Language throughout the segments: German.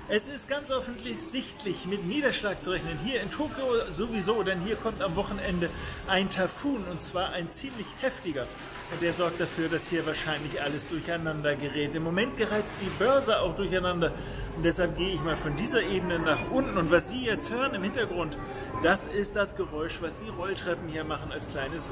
Es ist ganz offensichtlich mit Niederschlag zu rechnen. Hier in Tokio sowieso, denn hier kommt am Wochenende ein Taifun, und zwar ein ziemlich heftiger. Und der sorgt dafür, dass hier wahrscheinlich alles durcheinander gerät. Im Moment gerät die Börse auch durcheinander. Und deshalb gehe ich mal von dieser Ebene nach unten. Und was Sie jetzt hören im Hintergrund, das ist das Geräusch, was die Rolltreppen hier machen als kleines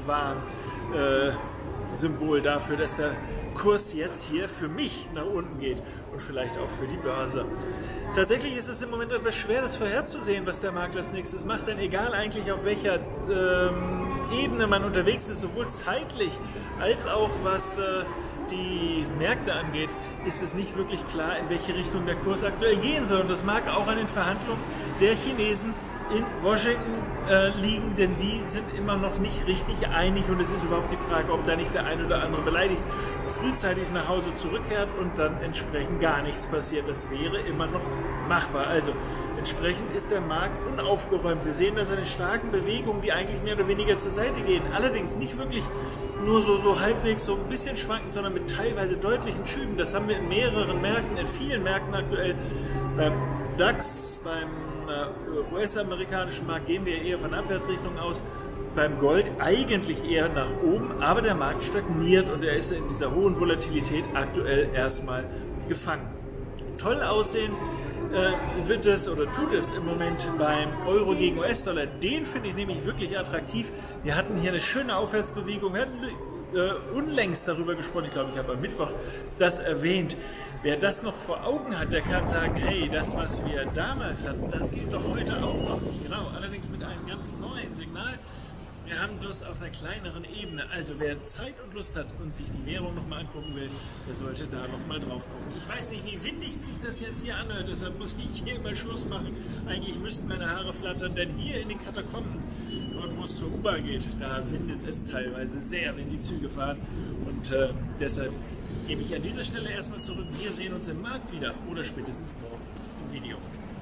Warnsymbol dafür, dass der Kurs jetzt hier für mich nach unten geht und vielleicht auch für die Börse. Tatsächlich ist es im Moment etwas schwer, das vorherzusehen, was der Markt als nächstes macht, denn egal eigentlich auf welcher Ebene man unterwegs ist, sowohl zeitlich als auch was die Märkte angeht, ist es nicht wirklich klar, in welche Richtung der Kurs aktuell gehen soll. Und das mag auch an den Verhandlungen der Chinesen in Washington liegen, denn die sind immer noch nicht richtig einig und es ist überhaupt die Frage, ob da nicht der eine oder andere beleidigt frühzeitig nach Hause zurückkehrt und dann entsprechend gar nichts passiert. Das wäre immer noch machbar. Also entsprechend ist der Markt unaufgeräumt. Wir sehen das an den starken Bewegungen, die eigentlich mehr oder weniger zur Seite gehen. Allerdings nicht wirklich nur so halbwegs so ein bisschen schwankend, sondern mit teilweise deutlichen Schüben. Das haben wir in mehreren Märkten, in vielen Märkten aktuell. Beim DAX, beim US-amerikanischen Markt gehen wir eher von Abwärtsrichtung aus. Beim Gold eigentlich eher nach oben, aber der Markt stagniert und er ist in dieser hohen Volatilität aktuell erstmal gefangen. Toll aussehen wird es oder tut es im Moment beim Euro gegen US-Dollar. Den finde ich nämlich wirklich attraktiv. Wir hatten hier eine schöne Aufwärtsbewegung. Wir hatten unlängst darüber gesprochen, ich glaube, ich habe am Mittwoch das erwähnt. Wer das noch vor Augen hat, der kann sagen, hey, das, was wir damals hatten, das geht doch heute auch noch. Genau, allerdings mit einem ganz neuen Signal. Wir haben das auf einer kleineren Ebene. Also wer Zeit und Lust hat und sich die Währung nochmal angucken will, der sollte da nochmal drauf gucken. Ich weiß nicht, wie windig sich das jetzt hier anhört, deshalb muss ich hier mal Schluss machen. Eigentlich müssten meine Haare flattern, denn hier in den Katakomben, dort wo es zur U-Bahn geht, da windet es teilweise sehr, wenn die Züge fahren. Und deshalb gebe ich an dieser Stelle erstmal zurück. Wir sehen uns im Markt wieder oder spätestens morgen im Video.